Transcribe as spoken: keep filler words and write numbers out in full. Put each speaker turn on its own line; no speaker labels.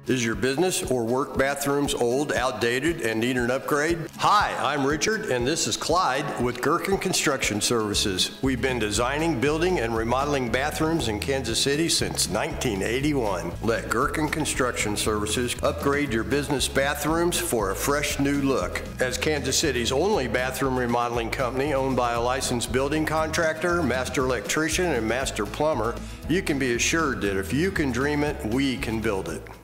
Is your business or work bathrooms old, outdated, and need an upgrade? Hi, I'm Richard, and this is Clyde with Gercken Construction Services. We've been designing, building, and remodeling bathrooms in Kansas City since nineteen eighty-one. Let Gercken Construction Services upgrade your business bathrooms for a fresh new look. As Kansas City's only bathroom remodeling company owned by a licensed building contractor, master electrician, and master plumber, you can be assured that if you can dream it, we can build it.